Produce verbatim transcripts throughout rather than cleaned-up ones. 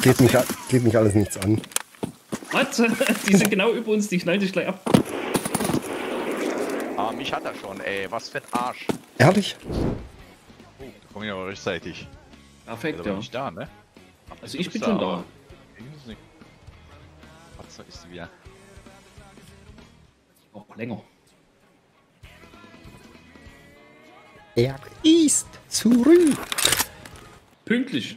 Geht mich, geht mich alles nichts an. Was? Die sind genau über uns, die knallen dich gleich ab. Ah, mich hat er schon, ey. Was für ein Arsch. Ehrlich? Oh, komm ich aber rechtzeitig. Perfekt, Also ja. nicht da, ne? Also ich bin schon da. Was ist sie wieder? Auch länger. Er ist zurück. Pünktlich.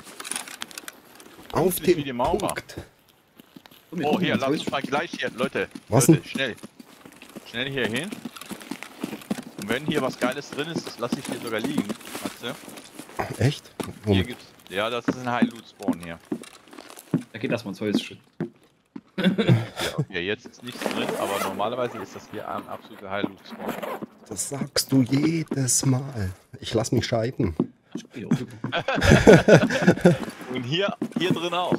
Auf Pünktlich wie dem die Maurer. Punkt. Oh, hier, lass uns mal gleich hier, Leute. Was Leute, denn? schnell. Schnell hier hin. Und wenn hier was Geiles drin ist, das lasse ich hier sogar liegen. Weißt du? Echt? Hier Hm. gibt's. Ja, das ist ein High-Loot-Spawn hier. Da geht erstmal ins Häuschen. Ja, okay, jetzt ist nichts drin, aber normalerweise ist das hier ein absoluter High-Loot-Spawn. Das sagst du jedes Mal. Ich lass mich scheiden. Und hier, hier drin auch.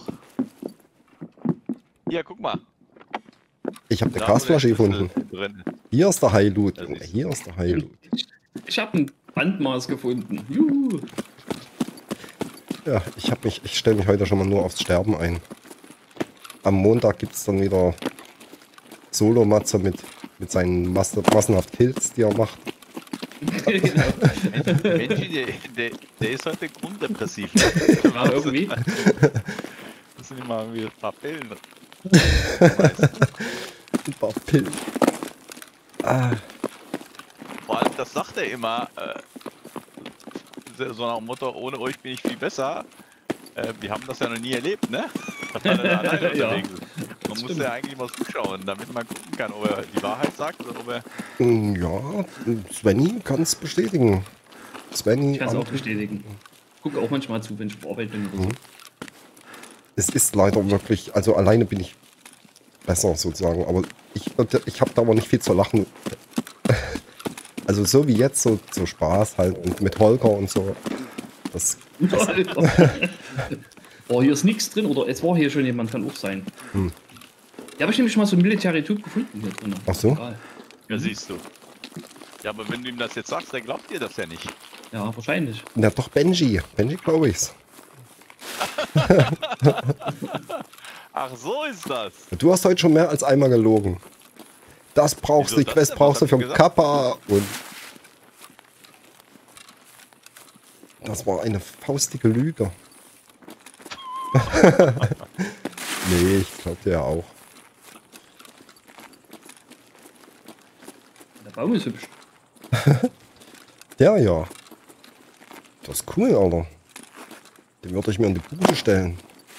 Hier, guck mal. Ich habe eine Da, wo der Gasflasche Schlüssel gefunden. Drin. Hier ist der High-Loot. Das ist- Hier ist der High-Loot. Ich habe ein Bandmaß gefunden. Juhu. Ja, ich, hab mich, ich stelle mich heute schon mal nur aufs Sterben ein. Am Montag gibt es dann wieder Solo-Matze mit, mit seinen Masse, massenhaft Kills, die er macht. Genau. Mensch, der, der, der ist heute grunddepressiv. Ja, irgendwie. Das sind immer wieder ein paar Pillen. Ein paar Pillen. Ah, Vor allem, das sagt er immer, äh, so nach dem Motto, ohne euch bin ich viel besser. Äh, wir haben das ja noch nie erlebt, ne? Dass er da alleine Ja, unterwegs ist. Man muss ja eigentlich mal zuschauen, damit man gucken kann, ob er die Wahrheit sagt oder ob er... mm, ja, Svenny kann es bestätigen. Svenny, Ich kann es am- auch bestätigen. Guck auch manchmal zu, wenn ich auf Arbeit bin oder so. es ist leider wirklich, also alleine bin ich besser sozusagen, aber ich, ich habe da aber nicht viel zu lachen. Also so wie jetzt, so, so Spaß halt mit, mit Holger und so. Das, Oh, hier ist nichts drin, oder es war hier schon jemand, kann auch sein. Hm. Ja, habe ich nämlich mal so ein Military Tube gefunden hier drin. Ach so? Egal. Ja, siehst du. Ja, aber wenn du ihm das jetzt sagst, dann glaubt dir das ja nicht. Ja, wahrscheinlich. na doch, Benji. Benji glaube ich's. Ach, so ist das. Du hast heute schon mehr als einmal gelogen. Das brauchst Wieso du, die das Quest denn? brauchst du Was für hab den ich Kappa und... Das war eine faustige Lüge. Nee, ich glaube dir ja auch. Der Baum ist hübsch. Ja, ja. Das ist cool, Alter. Den würde ich mir in die Bude stellen.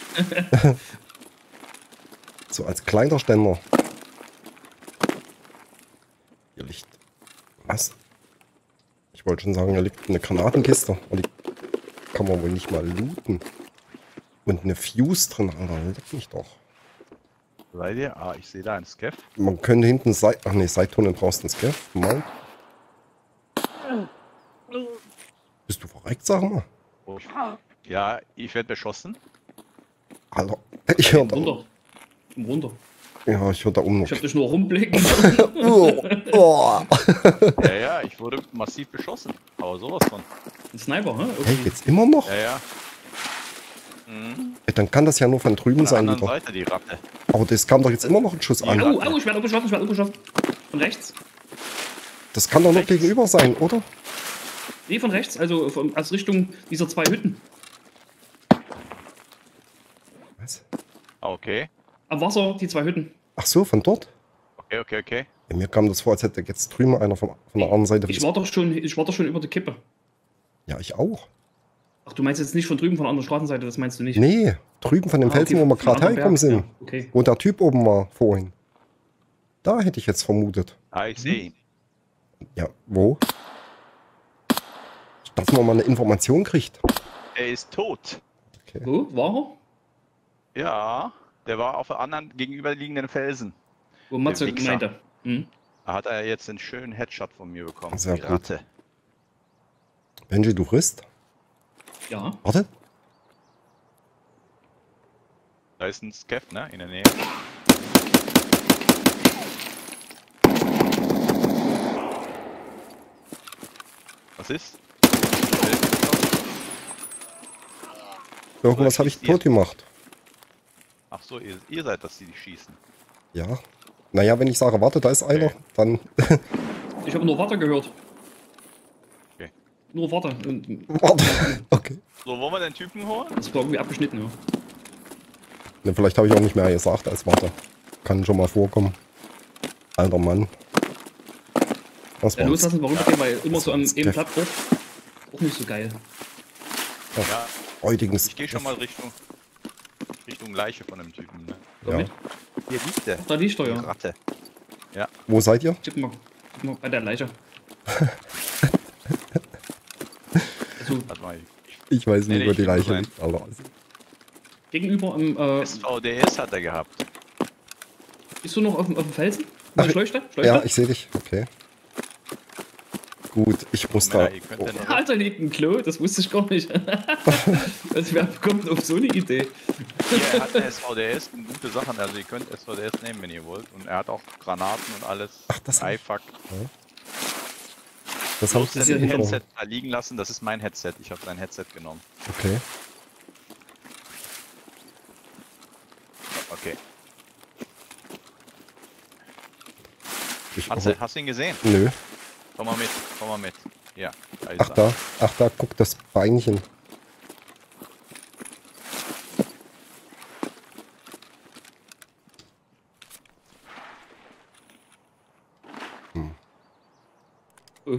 So als Kleiderständer. Hier liegt... Was? Ich wollte schon sagen, hier liegt eine Granatenkiste. Aber die kann man wohl nicht mal looten. Und eine Fuse drin, Alter. Leck mich doch. Bei dir? Ah, ich sehe da einen Scaff. Man könnte hinten... Seit Ach nee, Seittunnel brauchst du einen Scaff. Mount. Bist du verreckt, sag mal? Oh. Ja, ich werde beschossen. Alter. Ich höre da... Runter. Komm runter. Ja, ich höre da oben noch... Ich hab dich nur rumblicken. Oh, oh. Ja, ja, ich wurde massiv beschossen. Aber sowas von. Ein Sniper, hä? Hey, geht's immer noch? Ja, ja. Mhm. Ey, dann kann das ja nur von drüben Von der sein anderen wieder. Seite die Ratte. Aber das kam doch jetzt immer noch ein Schuss an. Au, au, ich werde umgeschossen, ich werde umgeschossen. Von rechts? Das kann doch noch Rechts. gegenüber sein, oder? Nee, von rechts, also von, aus Richtung dieser zwei Hütten. Was? Ah, okay. Am Wasser, die zwei Hütten. Ach so, von dort? Okay, okay, okay. Ja, mir kam das vor, als hätte jetzt drüben einer von, von der anderen Seite... Ich war doch schon, ich war doch schon über der Kippe. Ja, ich auch. Ach, du meinst jetzt nicht von drüben, von der anderen Straßenseite, das meinst du nicht? Nee, drüben von dem Ah, Felsen, okay, wo wir von gerade anderen hergekommen Berg, sind. ja, okay. Wo der Typ oben war vorhin. Da hätte ich jetzt vermutet. Ah, ich sehe ihn. Ja, wo? Dass man mal eine Information kriegt. Er ist tot. Okay. Wo? War er? Ja, der war auf der anderen gegenüberliegenden Felsen. Wo Matze Wichser. meinte. Hm? Da hat er jetzt einen schönen Headshot von mir bekommen. Sehr die gut. Ratte. Benji, du frisst? Ja. Warte. Da ist ein Scaff, ne? In der Nähe. Was ist? Irgendwas habe ich tot gemacht. so, ihr, ihr seid das, die, die schießen. Ja. Naja, wenn ich sage, warte, da ist einer, Okay. dann... Ich habe nur Warte gehört. Okay. Nur Warte. Und Warte. Okay. So, wollen wir den Typen holen? das war irgendwie abgeschnitten, ja. Ne, vielleicht habe ich auch nicht mehr gesagt als warte. Kann schon mal vorkommen. Alter Mann. Was Ja, war's? loslassen, warum? Okay, weil immer so am Das eben Gift. Plattform auch nicht so geil. Ja, Heutigen ich gehe schon mal Richtung, Richtung Leiche von dem Typen. Ne? Damit? Hier liegt der. Da liegt er, Die ja. Ratte. Wo seid ihr? Tipp mal. Tipp mal bei der Leiche. Also Warte mal, Ich weiß Nee, nicht, nee, wo ich die will nur Leiche sein. liegt, Alter. Also, gegenüber am, äh, S V D S hat er gehabt. bist du noch auf dem, auf dem Felsen? Ach, Ach, Schleuchte? Schleuchte? ja, ich sehe dich. Okay. Gut, ich muss da... Männer, ihr könnt Oh, ja noch- Alter, liegt ein Klo, das wusste ich gar nicht. Also wer kommt auf so eine Idee? Hier, er hat eine S V D S und gute Sachen. Also ihr könnt S V D S nehmen, wenn ihr wollt. Und er hat auch Granaten und alles. Ach, das- I F A C. das habe ich Das Das gesehen. hier Headset da liegen lassen, das ist mein Headset. Ich habe sein Headset genommen. Okay. Okay. Ich, Matze, hast du ihn gesehen? nö. Komm mal mit, komm mal mit. Ja, da ist Ach er. da. Ach da, guck das Beinchen. Oh.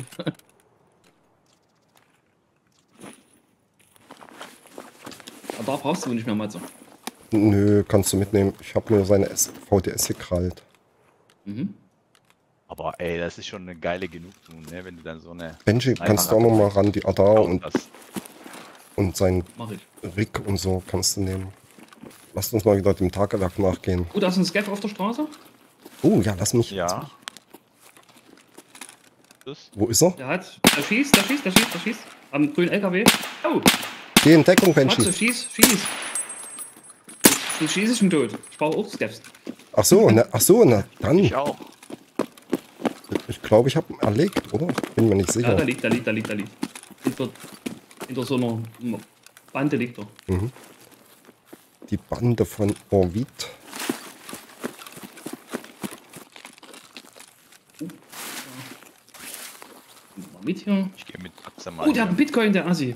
Aber da brauchst du nicht mehr, Matze. Nö, kannst du mitnehmen. Ich habe nur seine S V D S gekrallt. Mhm. Aber ey, das ist schon eine geile Genugtuung, ne? Wenn du dann so eine... Benji, kannst du auch noch mal ran, die Ada und, das. und sein Mach ich. Rick und so kannst du nehmen. Lasst uns mal wieder dem Tagewerk nachgehen. Oh, da ist ein Scav auf der Straße. Oh, ja, lass mich. Ja. Das? Wo ist er? Der hat. Der schießt, der schießt, der schießt, der schießt. Am grünen L K W. Oh, Geh in Deckung, Matze, Benji. schieß, schieß. Du schießt ich schon tot. Ich brauche auch Scavs. Ach so, na, ach so, na dann. Ich auch. Ich glaube, ich habe ihn erlegt, oder? Bin mir nicht Ja, da sicher. liegt, da liegt, da liegt, da liegt. Hinter, hinter so einer Bande liegt er. Die Bande von Orvid. Mal mit hier. Ich gehe mit Matze mal. Oh, der hat einen hier. Bitcoin, der Assi.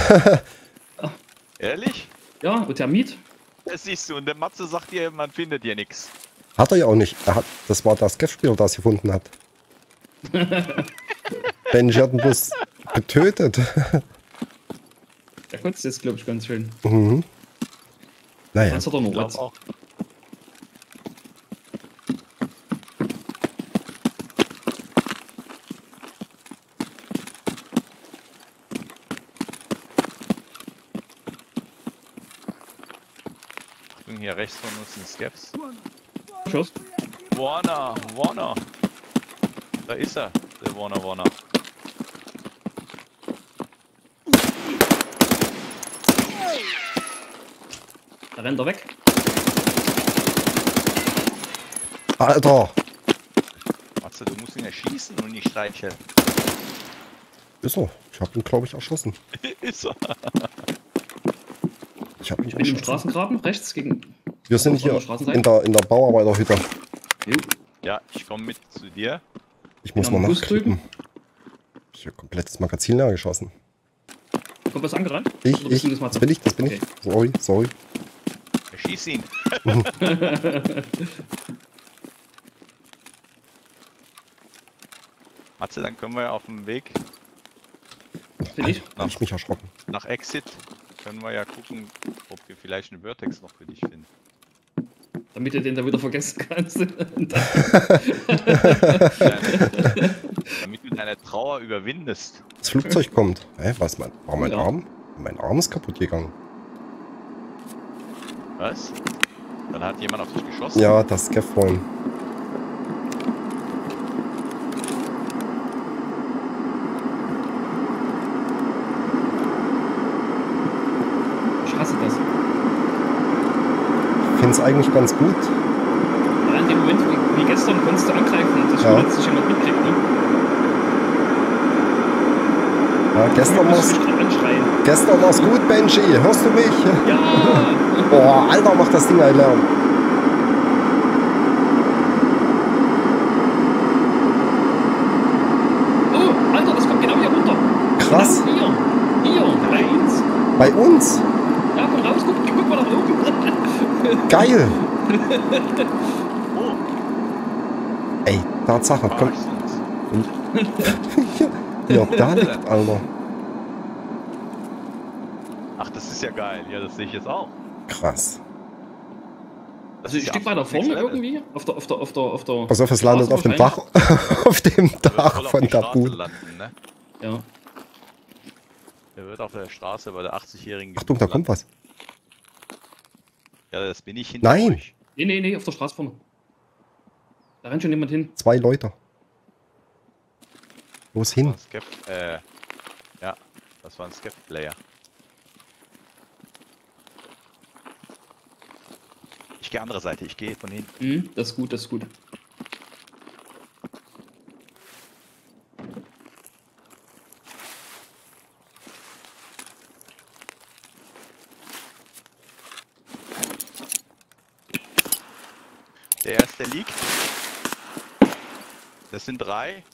Ehrlich? Ja, und der Miet. Das siehst du. Und der Matze sagt dir, man findet hier nichts. Hat er ja auch nicht. Er hat, das war das Scav-Spieler, das gefunden hat. Benji hat ihn bloß getötet. Der kotzt jetzt, glaube ich, ganz schön. Mhm. Naja, Sonst hat er noch Ich glaub was. auch. Achtung, hier rechts von uns sind Scaps. Schuss. Warner, Warner. Da ist er, der Warner, Warner. Da rennt er weg. Alter. Matze, du musst ihn erschießen und nicht streicheln. Ist er. Ich habe ihn, glaube ich, erschossen. Ist er. Ich habe ihn Ich bin im erschossen. Straßengraben, rechts gegen. Wir sind Auf der hier Straßenseite? in der, in der Bauarbeiterhütte. Jo. Ja, ich komme mit zu dir. Ich muss Bin am mal Bus nachklicken. Ich habe komplettes Magazin leer geschossen. Kommt was angerannt? Ich, Oder bist ich, du das, das Matze? bin ich, das bin Okay. ich. Sorry, sorry. Erschieß ihn. Matze, dann können wir ja auf dem Weg Bin ich? Habe ich mich erschrocken. nach Exit, können wir ja gucken, ob wir vielleicht eine Vertex noch für dich finden. Damit du den da wieder vergessen kannst. Deine, damit du deine Trauer überwindest. Das Flugzeug kommt. Hä, was? Mein, war mein Ja. Arm? Mein Arm ist kaputt gegangen. Was? Dann hat jemand auf dich geschossen? Ja, das Scav vorhin. Ich hasse das. Ich finde es eigentlich ganz gut. Ja, in dem Moment, wie, wie gestern, konntest du angreifen und das Ja. ja. sich jemand mitkriegt, ne? Ja, gestern Du war's, musst mich gerade anschreien. gestern war's gut, Benji. Hörst du mich? Ja! Boah, Alter, macht das Ding ein Lärm. Krass. Hier, hier, bei uns. Bei uns? Ja, komm raus, guck, guck mal nach oben. Geil. Oh, Ey, Tatsache, komm. Arschens. hier, hier, da liegt, Alter. Ach, das ist ja geil. Ja, das sehe ich jetzt auch. Krass. Das Also ein ist ja Stück weiter absolut vorne next level. irgendwie. Auf der, auf der, auf der, auf der. Pass auf, es landet Straße auf dem Dach. wahrscheinlich. auf dem Der wird Dach voll auf von die der Straße Bude. landen, ne? Ja. Der wird auf der Straße bei der achtzigjährigen. Achtung, da kommt was. Ja, das bin ich hinter Nein. euch. Nee, nee, nee, auf der Straße vorne. Da rennt schon jemand hin. Zwei Leute. Los Das hin. war ein Scav, äh, ja, das war ein Scav-Player. Ich gehe andere Seite, ich gehe von hinten. Mhm, das ist gut, das ist gut. Der erste liegt. Das sind drei.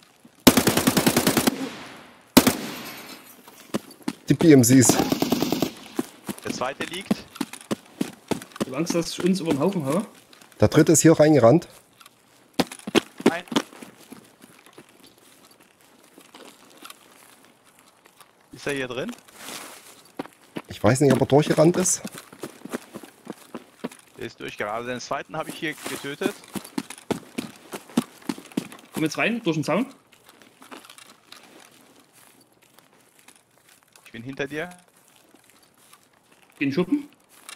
Die B M Cs. Der zweite liegt. Ich hab Angst, dass ich uns über den Haufen haue. Der dritte ist hier reingerannt. Ein. Ist er hier drin? Ich weiß nicht, ob er durchgerannt ist. Der ist durchgerannt. Also den zweiten habe ich hier getötet. Komm jetzt rein, durch den Zaun. Ich bin hinter dir. Geh in den Schuppen.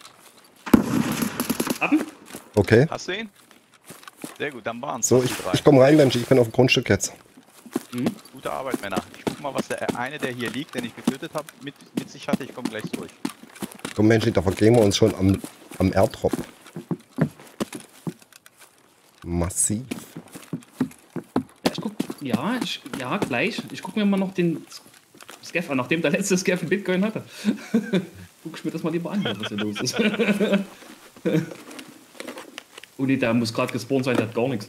Appen. Okay. Hast du ihn? Sehr gut, dann waren es So, die ich, drei. ich komme rein, Mensch. Ich bin auf dem Grundstück jetzt. Mhm. Gute Arbeit, Männer. Ich guck mal, was der eine, der hier liegt, den ich getötet habe, mit, mit sich hatte. Ich komme gleich durch. Komm, Mensch, da vergehen wir uns schon am, am Airdrop. Massiv. Ja, ich guck. Ja, ich, ja, gleich. Ich guck mir mal noch den Scaff an, nachdem der letzte Scaff einen Bitcoin hatte. Guck ich mir das mal lieber an, was hier los ist. Oh nee, der muss gerade gespawnt sein, der hat gar nichts.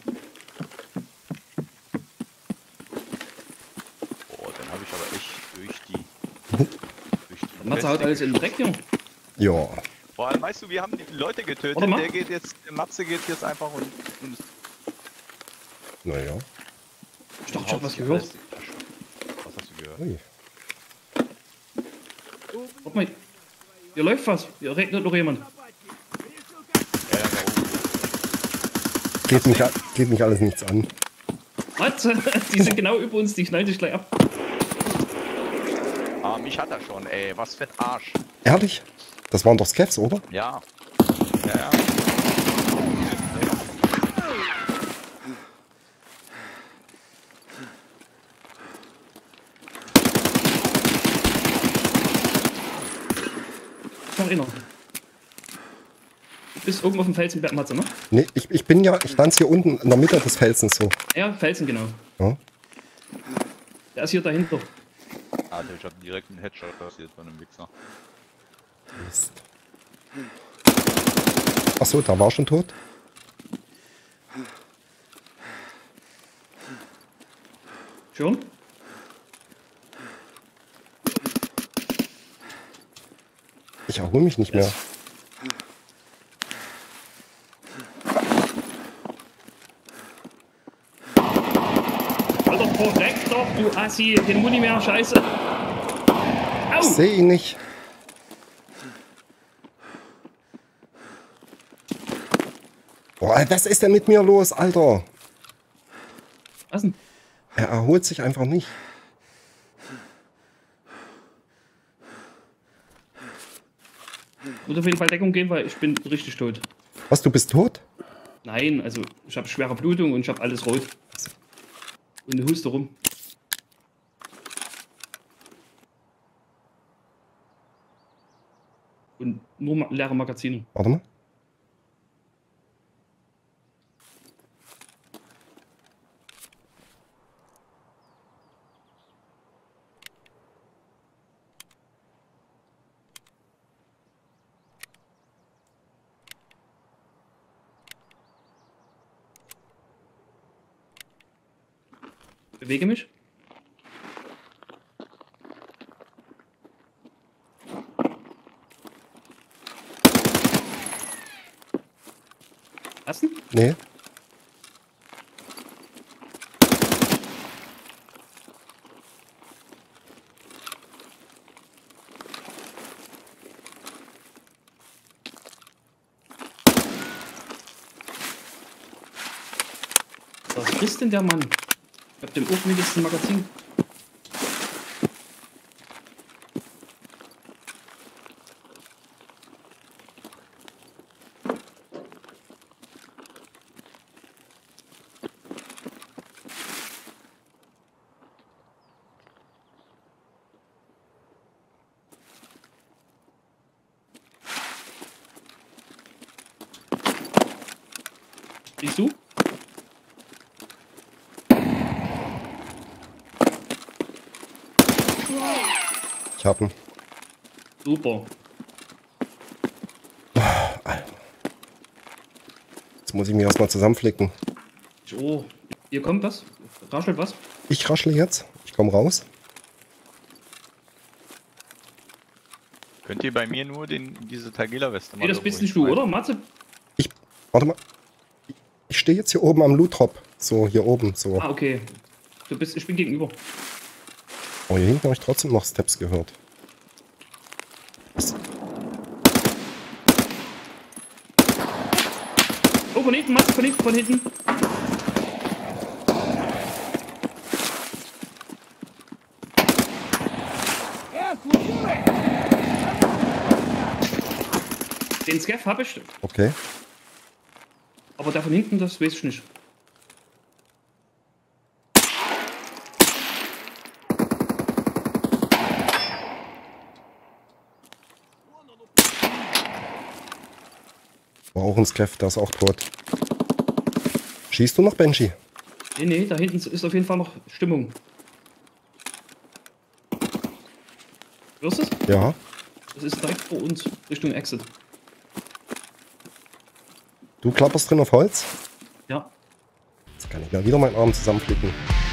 Boah, den habe ich aber echt durch die. durch die Matze haut Weste alles in den Dreck, Junge. Ja. Vor allem, weißt du, wir haben die Leute getötet. Warte mal. Der geht jetzt, der Matze geht jetzt einfach und. und Naja. Ich dachte, ich hab haut was sich gehört. fest in die Tasche. Was hast du gehört? Ui. Warte mal. Hier läuft was. Hier regnet noch jemand. Ja, ja, da oben. Geht mich, a- geht mich alles nichts an. Was? Die sind genau über uns, die schneiden sich gleich ab. Ah, mich hat er schon, ey. Was für ein Arsch. Ehrlich? Das waren doch Scavs, oder? Ja. Ja, ja. Noch einer. Du bist oben auf dem Felsen, Matze, ne? Nee, ich, ich bin ja, ich stand hier unten in der Mitte des Felsens so. Ja, Felsen, genau. Ja. Der ist hier dahinter. Alter, ich hab direkt einen Headshot passiert von einem Wichser. Mist. Ach so, da war schon tot. Schon? Ich erhole mich nicht mehr. Alter, korrekt doch, du Assi. Den Muni mehr, scheiße. Ich Au! sehe ihn nicht. Boah, was ist denn mit mir los, Alter? Was denn? Er erholt sich einfach nicht. Ich muss auf jeden Fall Deckung gehen, weil ich bin richtig tot. Was, du bist tot? Nein, also ich habe schwere Blutung und ich habe alles rot. Und eine Huste rum. Und nur ma- leere Magazine. Warte mal. Bewege mich. Hast du? Nee. Was frisst denn der Mann? Ich hab dem Ofen jetzt ein Magazin. Siehst du? Ich hab ihn. Super. Jetzt muss ich mich erstmal zusammenflicken. Oh, hier kommt was. Raschelt was. Ich raschle jetzt. Ich komme raus. Könnt ihr bei mir nur den, diese Tagela-Weste Nee, das irgendwo bist nicht du, hinschmeißen? oder? Matze? Ich. Warte mal. Ich- Ich stehe jetzt hier oben am Loot-Drop. So, hier oben. So. Ah, okay. Du bist, ich bin gegenüber. Oh, hier hinten habe ich trotzdem noch Steps gehört. Was? Oh, von hinten, Matze, von hinten, von hinten. Den Scaff habe ich, Okay. aber der von hinten, das weiß ich nicht. War auch ein Scaff, der ist auch tot. Schießt du noch, Benji? Nee, nee, da hinten ist auf jeden Fall noch Stimmung. Hörst du es? Ja. Das ist direkt vor uns, Richtung Exit. Du klapperst drin auf Holz? Ja. Jetzt kann ich mal wieder meinen Arm zusammenflicken.